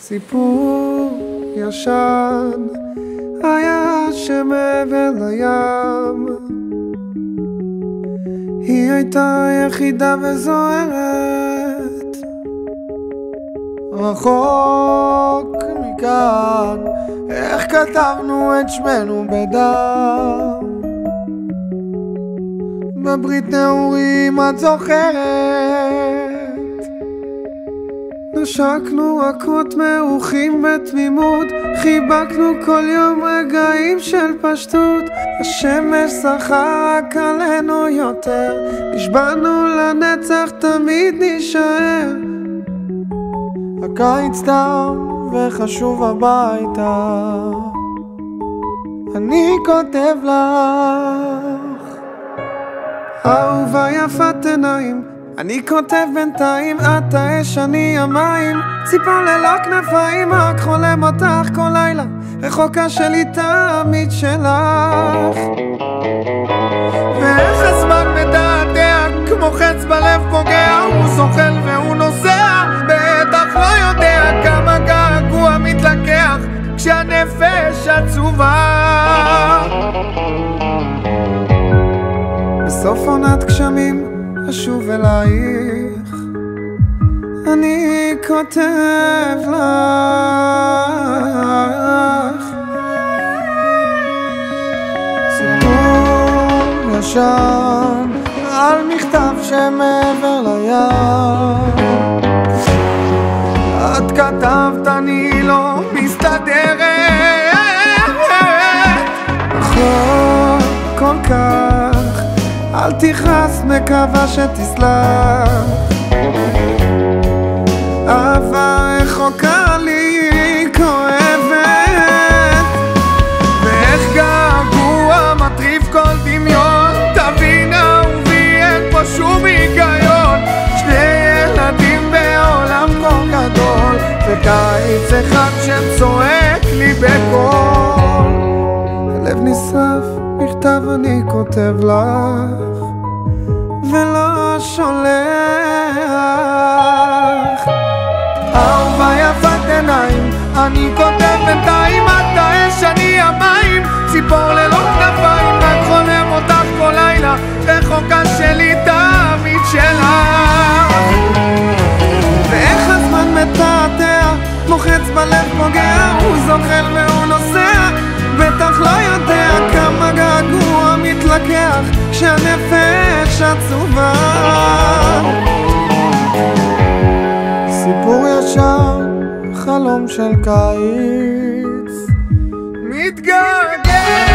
סיפור ישן היה שמעבר לים היא הייתה יחידה וזוהרת רחוק מכאן איך כתבנו את שמנו בדם בברית נעורים את זוכרת נשקנו רכות מעוכים בתמימות חיבקנו כל יום רגעים של פשטות השמש שחה רק עלינו יותר נשבענו לנצח תמיד נשאר הקיץ תם וחשוב הביתה אני כותב לך אהובה יפת עיניים אני כותב בינתיים את האש אני המים ציפור ללא כנפיים רק חולם אותך כל לילה רחוקה שלי תמיד שלך ואיך הזמן מתעתע כמו חץ בלב פוגע הוא זוחל והוא נוסע בטח לא יודע כמה געגוע מתלקח כשהנפש עצובה בסוף עונת גשמים אשוב אלייך אני כותב לך סיפור ישן על מכתב שמעבר לים את כתבת אני לא מסתדרת נכון כל כך אל תכעס מקווה שתסלח אהבה רחוקה לי כואבת ואיך געגוע מטריף כל דמיון תבין אהובי אין פה שום היגיון שני ילדים בעולם כה גדול וקיץ אחד שצועק לי בקול הלב נשרף מכתב אני כותב לך ולא שולח אהובה יפת עיניים אני כותב בינתיים את האש אני המים ציפור ללא כנפיים רק חולם אותך כל לילה רחוקה שלי תמיד שלך ואיך הזמן מתעתע מוחץ בלב פוגע הוא זוחל והוא נוסע בטח לא יודע כמה געגוע מתלקח כשהנפש עצובה סיפור ישן חלום של קיץ מתגעגע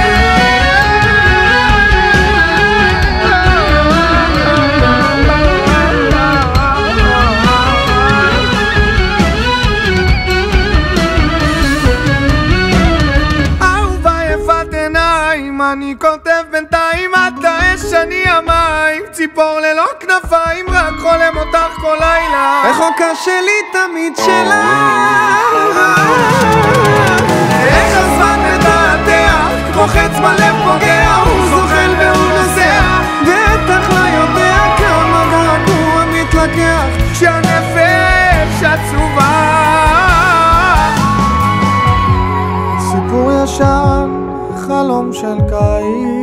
אני כותב בינתיים את האש אני המים ציפור ללא כנפיים רק חולם אותך כל לילה רחוקה שלי תמיד שלך איך הזמן מתעתע כמו חץ בלב פוגע הוא זוחל והוא נוסע בטח לא יודע כמה געגוע מתלקח כשהנפש עצובה סיפור ישן חלום של קיץ